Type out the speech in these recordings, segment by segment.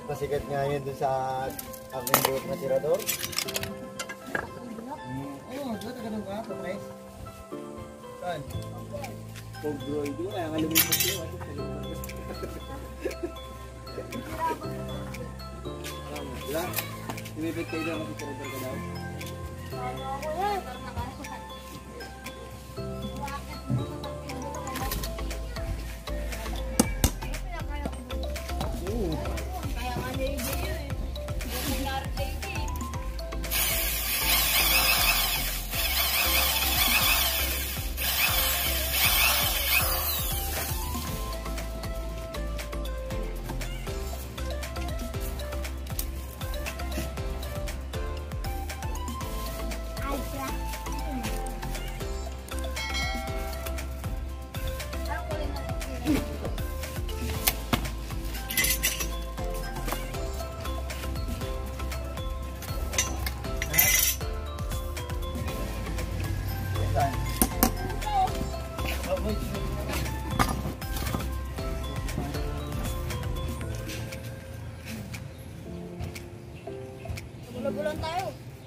pasikat nga yun dun sa aking buhok na tirador. Oo, doon ka ganun ka, Pres. Saan? Pog-droid ko, kaya nga lumipas yun. Wala? Lumipit kayo lang kasi tirador ka daw? Ano ako yan? Parang nakasakit. Kaya nga na-idea yun eh. Hindi na-relate eh. Bulan tayo.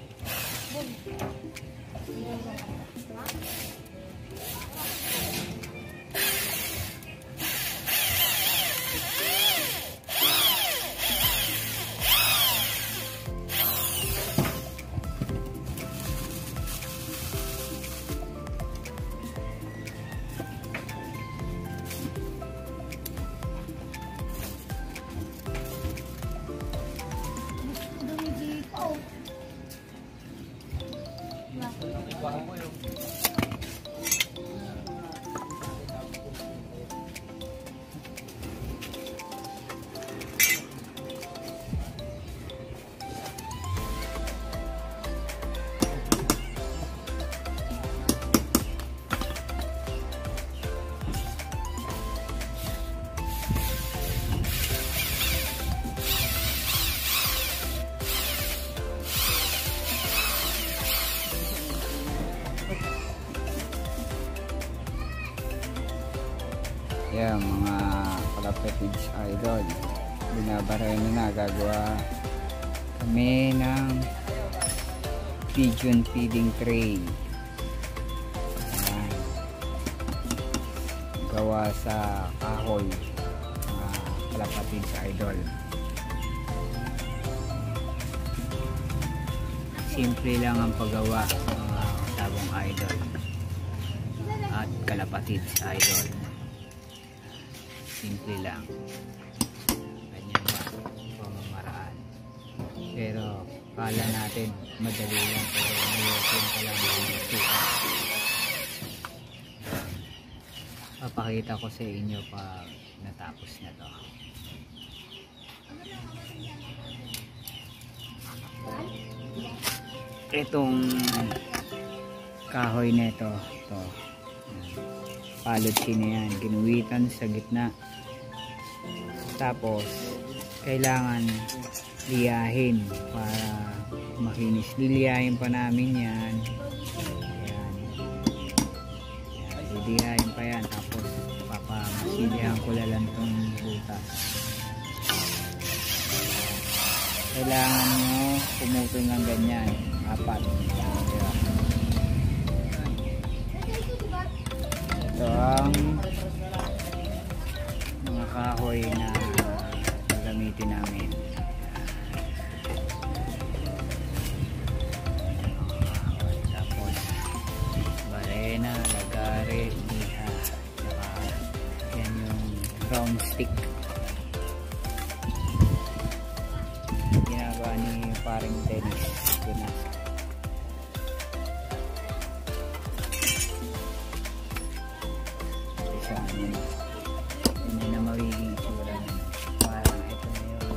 Yan mga kalapatids idol, binabaray na gagawa kami ng pigeon feeding tray. Ayan. Gawa sa kahoy, mga kalapatids idol. Simple lang ang paggawa mga tabong idol at kalapatids idol. Simple lang, ganyan ba pamamaraan, pero kala natin madali lang, pero mayroon pa lang papakita ko sa inyo pag natapos na to. Itong kahoy na ito, palotsi na yan, ginuwitan sa gitna. Tapos kailangan liyahin para makinis. Liliyahin pa namin yan. Ayan. Liliyahin pa yan. Tapos papamasilihan ko lang itong butas. Kailangan nyo pumutol ng ganyan, 4. Ito ang mga kahoy na gagamitin namin. Tapos barena, lagare, liha, saka yan yung round stick. Ginagawa ni paring Dennis. Ito na. Hindi na magiging itsura na. Parang ito na yung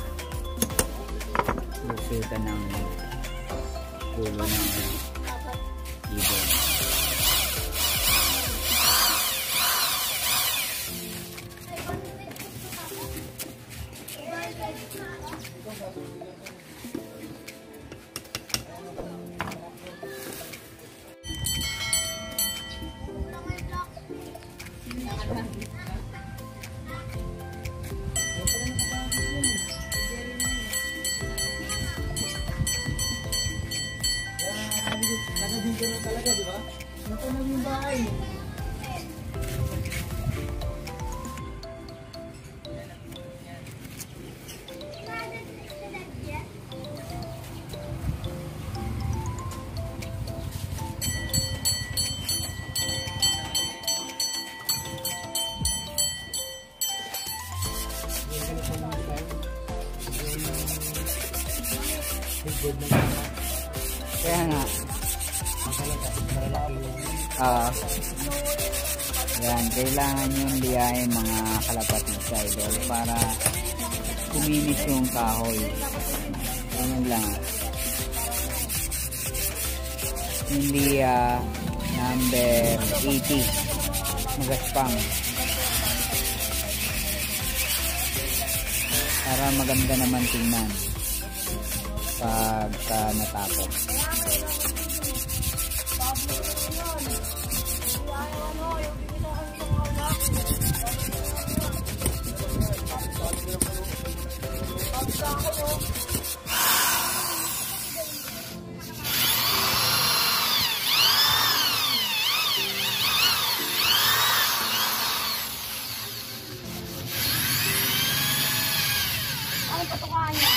lusutan ng pulo ng ibon. gano'n talaga, di ba? Ito na yung bahay. Kaya nga. Yan, kailangan yung liyahin mga kalapatid sa idol para kuminis yung kahoy. Ganun lang. Hindi number 80 magaspang para maganda naman tingnan pagka natapos. Ang patukaan niya.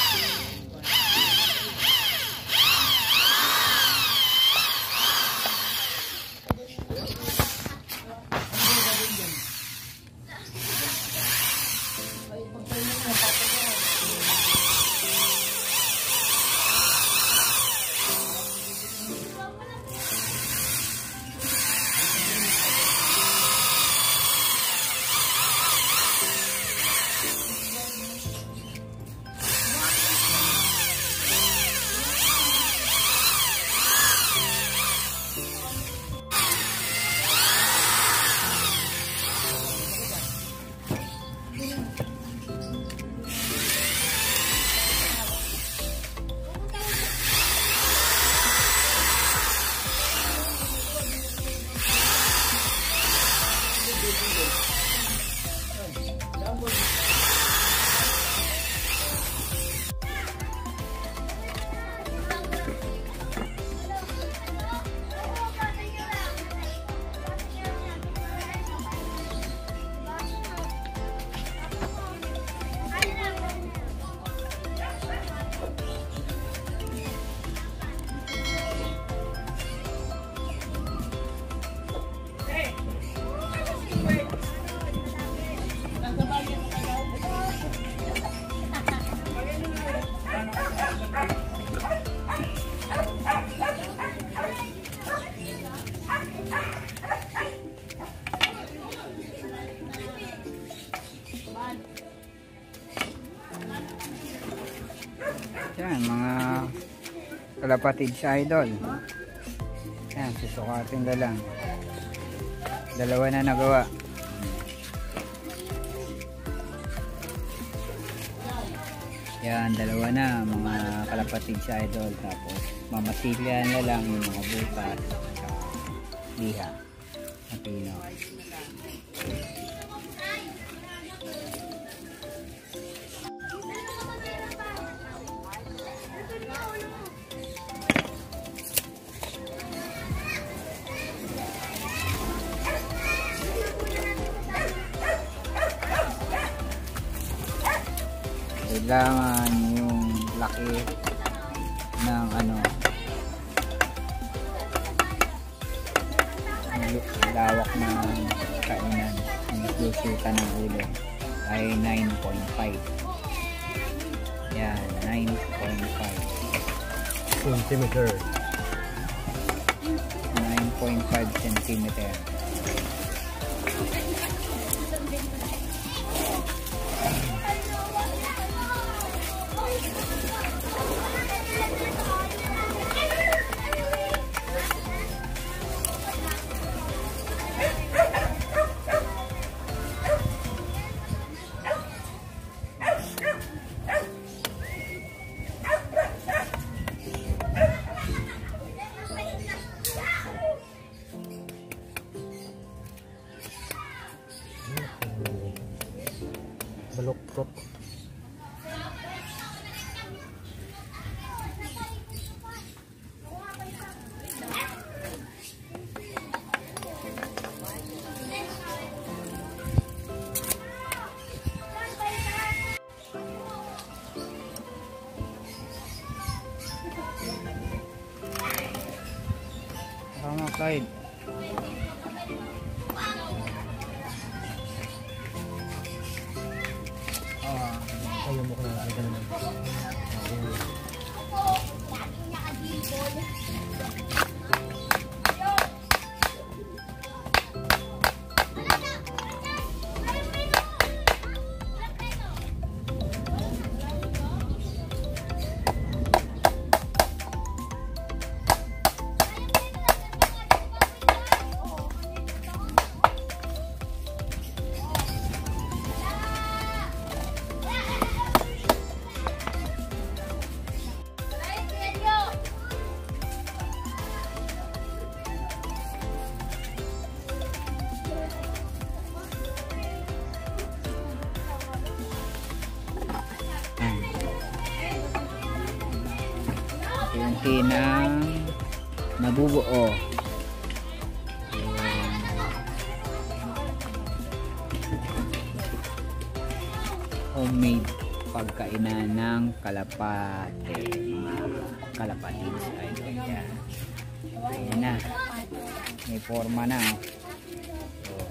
Yan, mga kalapatid sa idol. Yan, susukatin na lang. Dalawa na nagawa. Yan, dalawa na mga kalapatid sa idol. Tapos mamasilyan na lang yung mga butas at liha na pino. Kailangan yung laki ng lawak ng kainan, yung lusutan ng ulo ay 9.5. Yan, 9.5 centimeter. 9.5 centimeter. Tama, Clyde. Ayaw mo ko na nakita naman. Unti nang nabubuo. Homemade pagkainan ng kalapate, mga kalapatids idol. Yan. Ayan na. May forma na. Oh.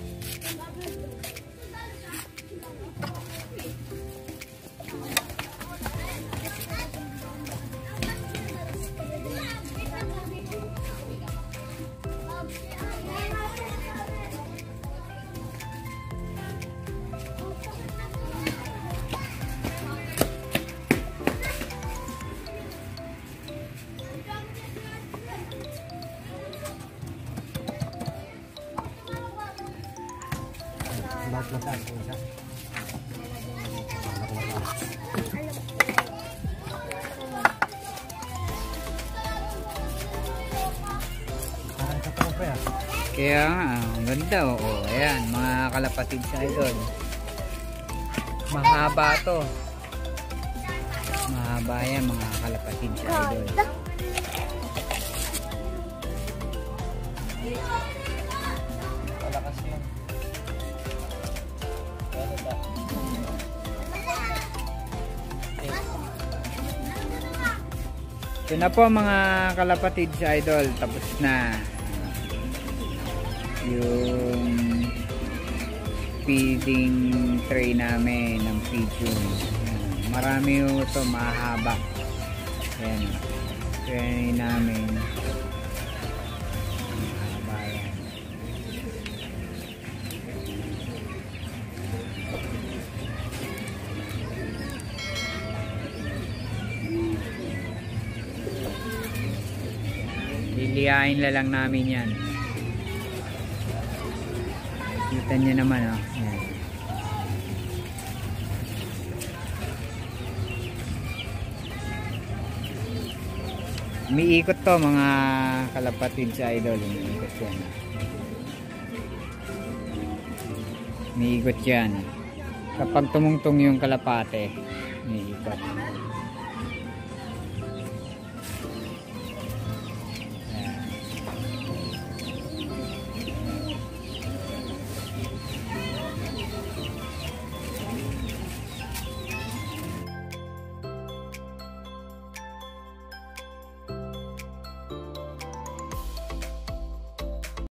Lahat na tayo isa. Parang sa trope ah. Kaya nga, ang ganda. Oo, ayan, mga kalapatid sa idol. Mahaba to. Mahaba yan, mga kalapatid sa idol. Palakas lang. Ito na po mga kalapatid sa idol. Tapos na yung feeding tray namin ng pigeon. Marami yung ito, mahaba. Ayan, tray namin mahaba yan. Liliyain na lang namin yan. Kita nyo naman, oh. Yan. Umiikot to mga kalapatid sa idol. Umiikot yan. Umiikot yan. Kapag tumungtong yung kalapate, umiikot.